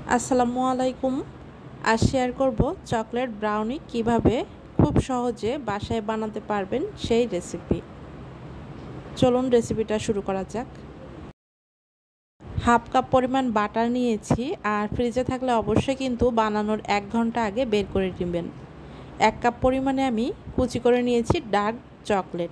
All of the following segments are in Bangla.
আসসালামু আলাইকুম। আজ শেয়ার করব চকলেট ব্রাউনি কিভাবে খুব সহজে বাসায় বানাতে পারবেন সেই রেসিপি। চলুন রেসিপিটা শুরু করা যাক। হাফ কাপ পরিমাণ বাটার নিয়েছি, আর ফ্রিজে থাকলে অবশ্যই কিন্তু বানানোর 1 ঘন্টা আগে বের করে নেবেন। 1 কাপ পরিমাণে আমি কুচি করে নিয়েছি ডার্ক চকলেট।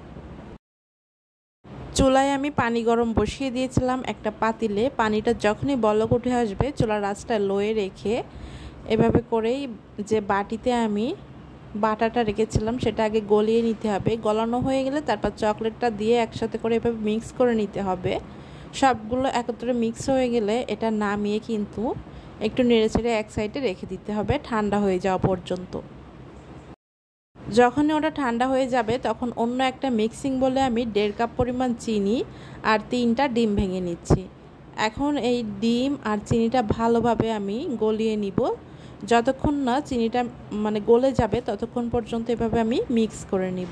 চুলায় আমি পানি গরম বসিয়ে দিয়েছিলাম একটা পাতিলে। পানিটা যখনই বলক উঠে আসবে চুলার আঁচটা লোয়ে রেখে এভাবে করেই যে বাটিতে আমি বাটাটা রেখেছিলাম সেটা আগে গলিয়ে নিতে হবে। গলানো হয়ে গেলে তারপর চকলেটটা দিয়ে একসাথে করে এভাবে মিক্স করে নিতে হবে। সবগুলো একত্রে মিক্স হয়ে গেলে এটা নামিয়ে কিন্তু একটু নেড়েচেড়ে এক সাইডে রেখে দিতে হবে ঠান্ডা হয়ে যাওয়া পর্যন্ত। যখনই ওটা ঠান্ডা হয়ে যাবে তখন অন্য একটা মিক্সিং বলে আমি 1.5 কাপ পরিমাণ চিনি আর 3টা ডিম ভেঙে নিচ্ছি। এখন এই ডিম আর চিনিটা ভালোভাবে আমি গলিয়ে নিব। যতক্ষণ না চিনিটা গলে যাবে ততক্ষণ পর্যন্ত এভাবে আমি মিক্স করে নিব।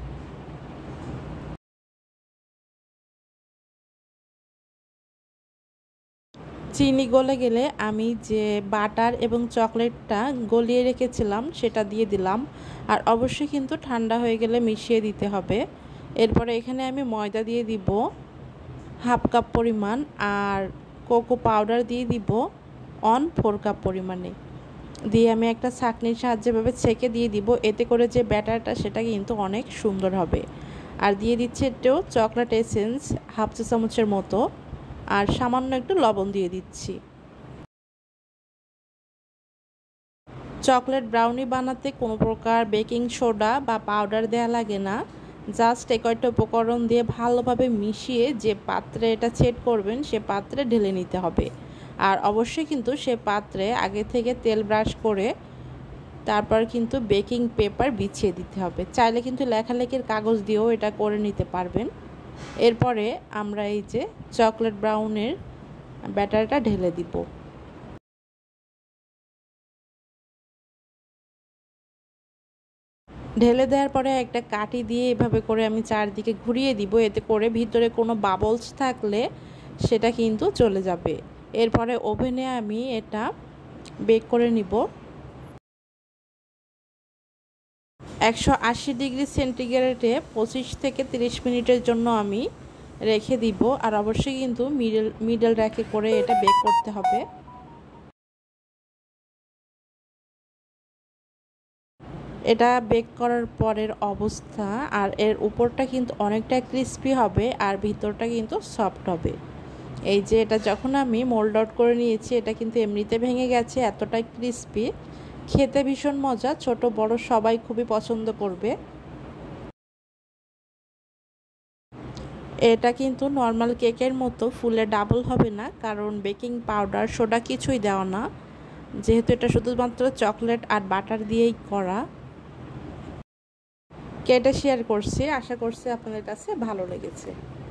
চিনি গলে গেলে আমি যে বাটার এবং চকলেটটা গলিয়ে রেখেছিলাম সেটা দিয়ে দিলাম, আর অবশ্যই কিন্তু ঠান্ডা হয়ে গেলে মিশিয়ে দিতে হবে। এরপরে এখানে আমি ময়দা দিয়ে দিব হাফ কাপ পরিমাণ, আর কোকো পাউডার দিয়ে দিব 1/4 কাপ পরিমাণে। দিয়ে আমি একটা ছাঁকনির সাহায্যে ভাবে ছেঁকে দিয়ে দিব। এতে করে যে ব্যাটারটা সেটা কিন্তু অনেক সুন্দর হবে। আর দিয়ে দিচ্ছে একটু চকলেট এসেন্স হাফ চা চামচের মতো, আর সামান্য একটু লবণ দিয়ে দিচ্ছি। চকলেট ব্রাউনি বানাতে কোনো প্রকার বেকিং সোডা বা পাউডার দেওয়া লাগে না। জাস্ট এই কয়েকটা উপকরণ দিয়ে ভালোভাবে মিশিয়ে যে পাত্রে এটা সেট করবেন সে পাত্রে ঢেলে নিতে হবে। আর অবশ্যই কিন্তু সে পাত্রে আগে থেকে তেল ব্রাশ করে তারপর কিন্তু বেকিং পেপার বিছিয়ে দিতে হবে। চাইলে কিন্তু লেখালেখির কাগজ দিয়েও এটা করে নিতে পারবেন। এরপরে আমরা এই যে চকলেট ব্রাউনের ব্যাটারটা ঢেলে দিব। ঢেলে দেওয়ার পরে একটা কাঠি দিয়ে এভাবে করে আমি চারদিকে ঘুরিয়ে দিব। এতে করে ভিতরে কোনো বাবলস থাকলে সেটা কিন্তু চলে যাবে। এরপরে ওভেনে আমি এটা বেক করে নিব। 180 ডিগ্রি সেন্টিগ্রেডে 25 থেকে 30 মিনিটের জন্য আমি রেখে দিব। আর অবশ্যই কিন্তু মিডল র্যাকে করে এটা বেক করতে হবে। এটা বেক করার পরের অবস্থা, আর এর উপরটা কিন্তু অনেকটা ক্রিস্পি হবে আর ভিতরটা কিন্তু সফট হবে। এই যে এটা যখন আমি মোল্ড আউট করে নিয়েছি এটা কিন্তু এমনিতে ভেঙে গেছে, এতটাই ক্রিস্পি, খেতে ভীষণ মজা। ছোট বড় সবাই খুবই পছন্দ করবে। এটা কিন্তু নর্মাল কেকের মতো ফুলে ডাবল হবে না, কারণ বেকিং পাউডার সোডা কিছুই দেওয়া না, যেহেতু এটা শুধুমাত্র চকলেট আর বাটার দিয়েই করা। কেটে শেয়ার করছি, আশা করছি আপনাদের কাছে ভালো লেগেছে।